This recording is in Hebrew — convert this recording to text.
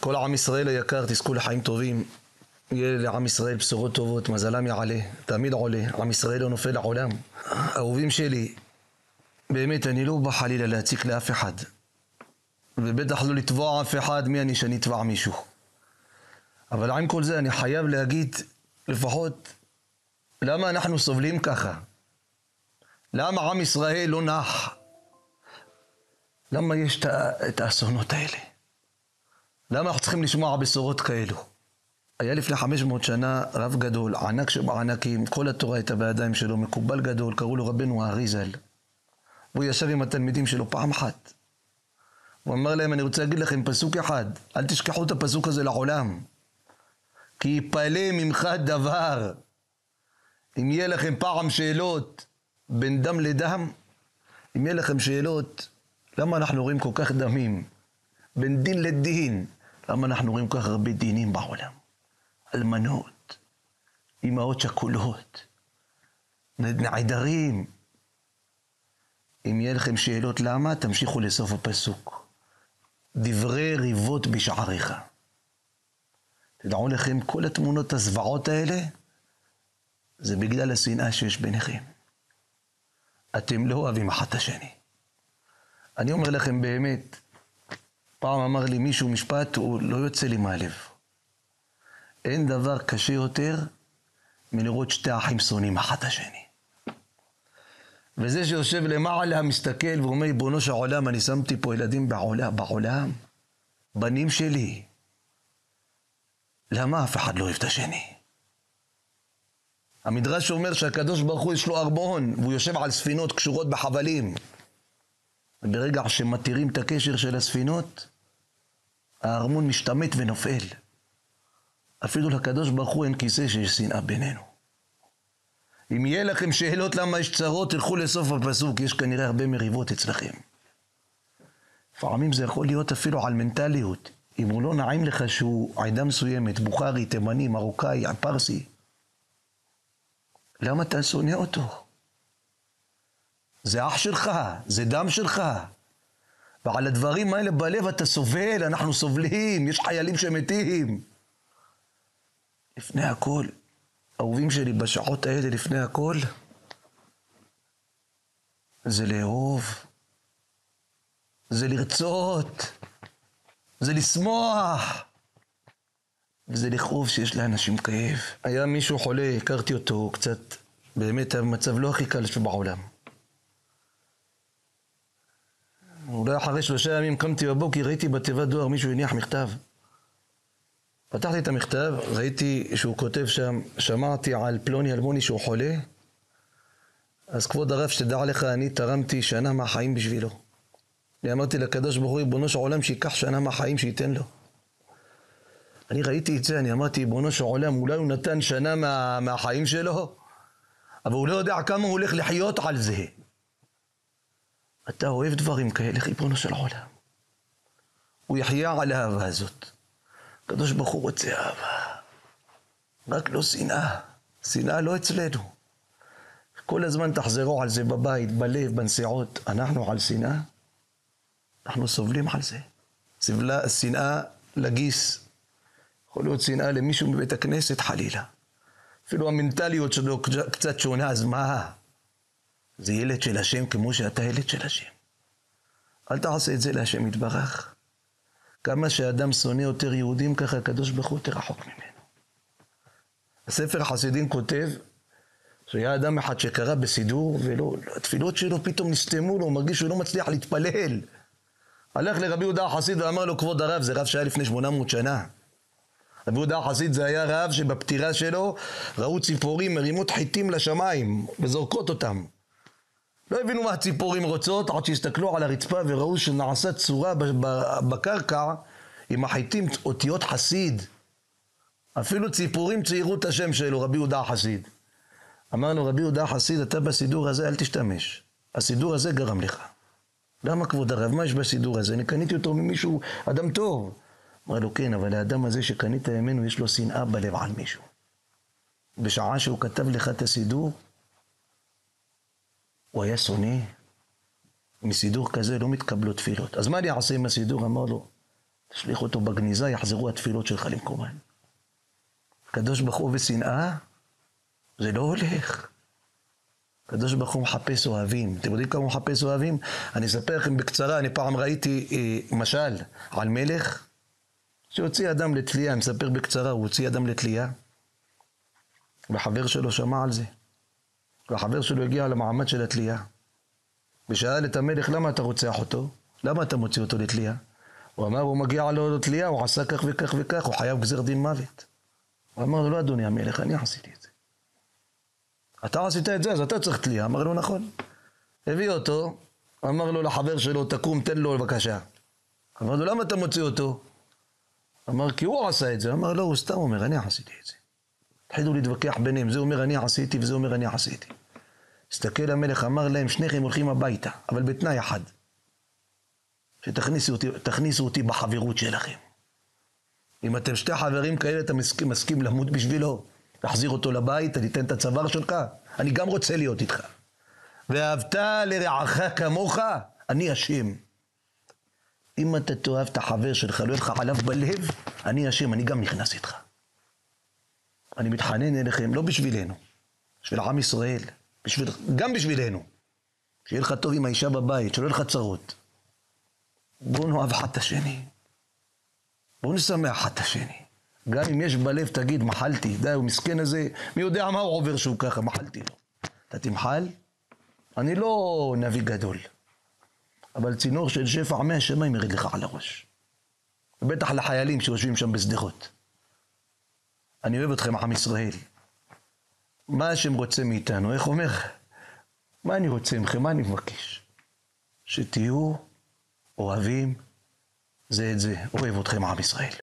כל עם ישראל היקר, תזכו לחיים טובים. יהיה לעם ישראל בשורות טובות, מזלם יעלה, תמיד עולה, עם ישראל לא נופל לעולם. אהובים שלי, באמת אני לא בא חלילה להציק לאף אחד, ובטח לא לתבוע אף אחד. מי אני שאני אתבע מישהו? אבל עם כל זה אני חייב להגיד לפחות למה אנחנו סובלים ככה, למה עם ישראל לא נח, למה יש את האסונות האלה, למה אנחנו צריכים לשמוע בשורות כאלו. היה לפני 500 שנה רב גדול, ענק שבענקים, כל התורה הייתה בידיים שלו, מקובל גדול, קראו לו רבנו האריזל. והוא ישב עם התלמידים שלו פעם אחת. הוא אמר להם, אני רוצה להגיד לכם פסוק אחד, אל תשכחו את הפסוק הזה לעולם. כי יפלא ממך דבר. אם יהיה לכם פעם שאלות בין דם לדם, אם יהיה לכם שאלות, למה אנחנו רואים כל כך דמים? בין דין לדין, למה אנחנו רואים כל כך הרבה דינים בעולם? אלמנות, אמהות שכולות, נעדרים. אם יהיה לכם שאלות למה, תמשיכו לסוף הפסוק. דברי ריבות בשעריך. תדעו לכם, כל התמונות הזוועות האלה, זה בגלל השנאה שיש ביניכם. אתם לא אוהבים אחד את השני. אני אומר לכם באמת, פעם אמר לי מישהו משפט, הוא לא יוצא לי מהלב. אין דבר קשה יותר מלראות שתי אחים שונאים אחד את השני. וזה שיושב למעלה מסתכל ואומר, ריבונו של עולם, אני שמתי פה ילדים בעולם, בנים שלי. למה אף אחד לא אוהב את השני? המדרש אומר שהקדוש ברוך הוא יש לו ארמון, והוא יושב על ספינות קשורות בחבלים. וברגע שמתירים את הקשר של הספינות, הארמון משתמט ונופל. אפילו לקדוש ברוך הוא אין כיסא שיש שנאה בינינו. אם יהיה לכם שאלות למה יש צרות, תלכו לסוף הפסוק, יש כנראה הרבה מריבות אצלכם. לפעמים זה יכול להיות אפילו על מנטליות. אם הוא לא נעים לך שהוא עדה מסוימת, בוכרי, תימני, מרוקאי, פרסי, למה אתה שונא אותו? זה אח שלך, זה דם שלך. ועל הדברים האלה בלב אתה סובל, אנחנו סובלים, יש חיילים שמתים. לפני הכל, אהובים שלי בשעות האלה לפני הכל, זה לאהוב, זה לרצות, זה לשמוח, וזה לכאוב שיש לאנשים כאב. היה מישהו חולה, הכרתי אותו קצת, באמת המצב לא הכי קל שבעולם. אולי אחרי 3 ימים קמתי בבוקר, ראיתי בתיבת דואר מישהו הניח מכתב. פתחתי את המכתב, ראיתי שהוא כותב שם, שמעתי על פלוני אלמוני שהוא חולה, אז כבוד הרב שתדע לך, אני תרמתי שנה מהחיים בשבילו. אני אמרתי לקדוש ברוך הוא, ריבונו של עולם, שיקח שנה מהחיים שייתן לו. אני ראיתי את זה, אני אמרתי, ריבונו של עולם, אולי הוא נתן שנה מהחיים שלו, אבל הוא לא יודע כמה הוא הולך לחיות על זה. אתה אוהב דברים כאלה, ריבונו של עולם. הוא יחיה על האהבה הזאת. הקדוש ברוך הוא רוצה אהבה, רק לא שנאה. שנאה לא אצלנו. כל הזמן תחזרו על זה בבית, בלב, בנסיעות. אנחנו על שנאה, אנחנו סובלים על זה. שנאה לגיס, יכול להיות שנאה למישהו מבית הכנסת חלילה. אפילו המנטליות שלו קצת שונה, אז מה? זה ילד של השם כמו שאתה ילד של השם. אל תעשה את זה להשם יתברך. כמה שאדם שונא יותר יהודים, ככה הקדוש ברוך הוא תרחוק ממנו. הספר החסידים כותב שהיה אדם אחד שקרא בסידור, והתפילות שלו פתאום נסתמו לו, הוא מרגיש שהוא לא מצליח להתפלל. הלך לרבי יהודה החסיד ואמר לו, כבוד הרב, זה רב שהיה לפני 800 שנה. רבי יהודה החסיד זה היה רב שבפטירה שלו ראו ציפורים מרימות חיטים לשמיים וזורקות אותם. לא הבינו מה הציפורים רוצות, עד שהסתכלו על הרצפה וראו שנעשה צורה בקרקע עם החיטים אותיות חסיד. אפילו ציפורים ציירו את השם שלו, רבי יהודה החסיד. אמר לו, רבי יהודה החסיד, אתה בסידור הזה אל תשתמש. הסידור הזה גרם לך. למה כבוד הרב? מה יש בסידור הזה? אני קניתי אותו ממישהו, אדם טוב. אמר לו, כן, אבל האדם הזה שקנית ממנו יש לו שנאה בלב על מישהו. בשעה שהוא כתב לך את הסידור, הוא היה שונא. מסידור כזה לא מתקבלו תפילות. אז מה אני אעשה עם הסידור? אמר לו, תשליך אותו בגניזה, יחזרו התפילות שלך למקומן. הקדוש ברוך הוא ושנאה, זה לא הולך. הקדוש ברוך הוא מחפש אוהבים. אתם יודעים כמה הוא מחפש אוהבים? אני אספר לכם בקצרה, אני פעם ראיתי משל על מלך, שהוציא אדם לתלייה, אני מספר בקצרה, הוא הוציא אדם לתלייה, והחבר שלו שמע על זה. והחבר שלו הגיע למעמד של התלייה, ושאל את המלך, למה אתה רוצח אותו? למה אתה מוציא אותו לתלייה? הוא אמר, הוא מגיע לו לתלייה, הוא עשה כך וכך וכך, הוא חייב גזר דין מוות. הוא אמר לו, לא אדוני המלך, אני עשיתי את זה. אתה עשית את זה, אז אתה צריך תלייה. אמר לו, נכון. הביא אותו, אמר לו לחבר שלו, תקום, תן לו בבקשה. אמר לו, למה אתה מוציא אותו? אמר, כי הוא עשה את זה. אמר, לא, הוא סתם אומר, אני עשיתי את זה. התחילו להתווכח ביניהם, זה אומר אני עשיתי וזה אומר אני עשיתי. הסתכל המלך, אמר להם, שניכם הולכים הביתה, אבל בתנאי אחד. שתכניסו אותי בחברות שלכם. אם אתם שתי חברים כאלה, אתה מסכים למות בשבילו, תחזיר אותו לבית, תיתן את הצוואר שלך, אני גם רוצה להיות איתך. ואהבת לרעך כמוך, אני אשם. אם אתה תאהב את החבר שלך, לא יהיה לך עליו בלב, אני אשם, אני גם נכנס איתך. אני מתחנן אליכם, לא בשבילנו, בשביל עם ישראל, גם בשבילנו. שיהיה לך טוב עם האישה בבית, שלא יהיה לך צרות. בואו נאהב אחד את השני. בואו נשמח אחד את השני. גם אם יש בלב, תגיד, מחלתי, די, הוא מסכן הזה, מי יודע מה הוא עובר שהוא ככה, מחלתי לו. אתה תמחל? אני לא נביא גדול. אבל צינור של שפע מהשמיים ירד לך על הראש. בטח לחיילים שיושבים שם בשדרות. אני אוהב אתכם, עם ישראל. מה השם רוצה מאיתנו? איך אומר? מה אני רוצה מכם? מה אני מבקש? שתהיו אוהבים זה את זה. אוהב אתכם, עם ישראל.